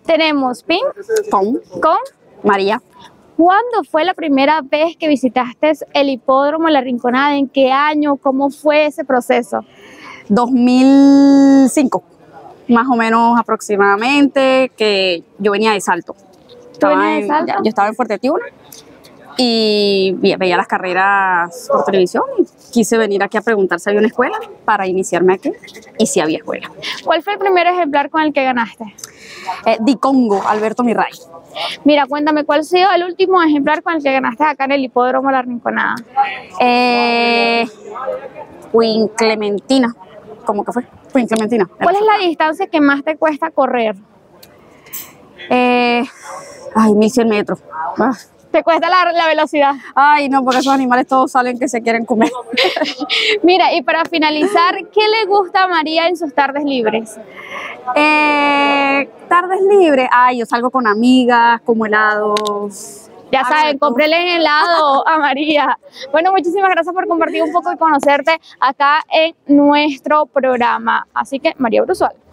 Tenemos Pink con María. ¿Cuándo fue la primera vez que visitaste el hipódromo La Rinconada? ¿En qué año? ¿Cómo fue ese proceso? 2005, más o menos aproximadamente, que yo venía de Salto. ¿Tú venías de Salto? Yo estaba en Fuerte Tiuna y veía las carreras por televisión y quise venir aquí a preguntar si había una escuela para iniciarme aquí, y si había escuela. ¿Cuál fue el primer ejemplar con el que ganaste? Dicongo, Alberto Mirray. Mira, cuéntame, ¿cuál ha sido el último ejemplar con el que ganaste acá en el hipódromo La Rinconada? Queen Clementina. ¿Cómo que fue? Queen Clementina. ¿Cuál es la distancia que más te cuesta correr? 1100 metros. ¿Te cuesta la velocidad? Ay, no, porque esos animales todos salen que se quieren comer. Mira, y para finalizar, ¿qué le gusta a María en sus tardes libres? Tardes libres. Ay, yo salgo con amigas, como helados. Ya saben, cómprenle el helado a María. Bueno, muchísimas gracias por compartir un poco y conocerte acá en nuestro programa. Así que, María Brusual.